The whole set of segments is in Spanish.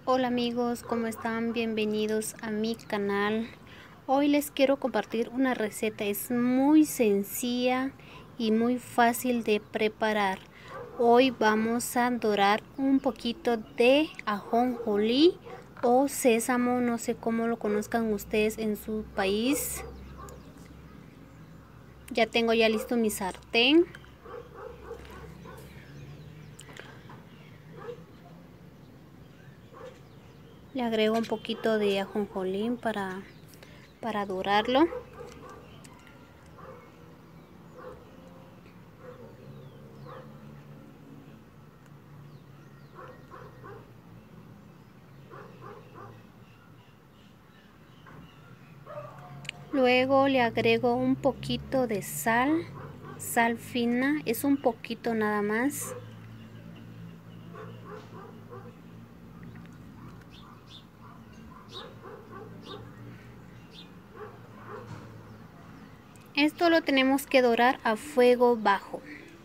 Hola amigos, ¿cómo están? Bienvenidos a mi canal. Hoy les quiero compartir una receta. Es muy sencilla y muy fácil de preparar. Hoy vamos a dorar un poquito de ajonjolí o sésamo, no sé cómo lo conozcan ustedes en su país. Ya tengo listo mi sartén. Le agrego un poquito de ajonjolí para dorarlo. Luego le agrego un poquito de sal fina, es un poquito nada más. Esto lo tenemos que dorar a fuego bajo.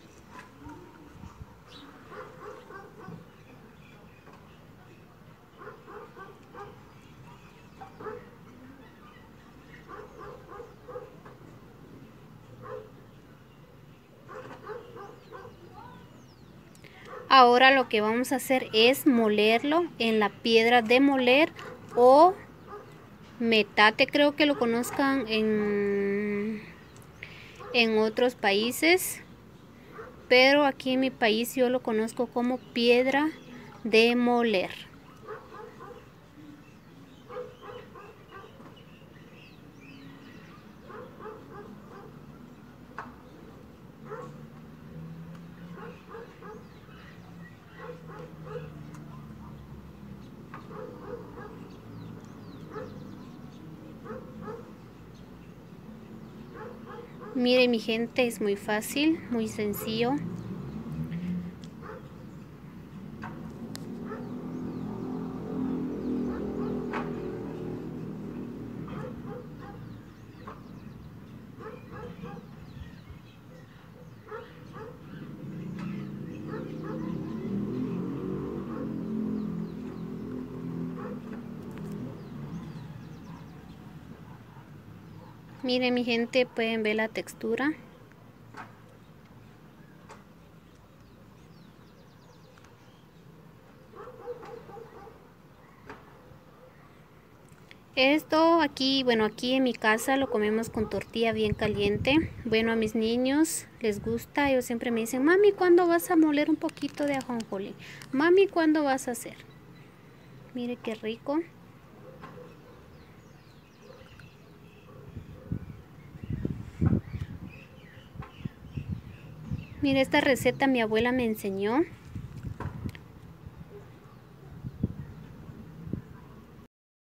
Ahora lo que vamos a hacer es molerlo en la piedra de moler o metate, creo que lo conozcan en otros países, pero aquí en mi país yo lo conozco como piedra de moler. Mire mi gente, es muy fácil, muy sencillo. Miren mi gente, pueden ver la textura. Esto aquí, bueno, aquí en mi casa lo comemos con tortilla bien caliente. Bueno, a mis niños les gusta, ellos siempre me dicen, mami, ¿cuándo vas a moler un poquito de ajonjolí? Mami, ¿cuándo vas a hacer? Mire qué rico. Mire, esta receta mi abuela me enseñó.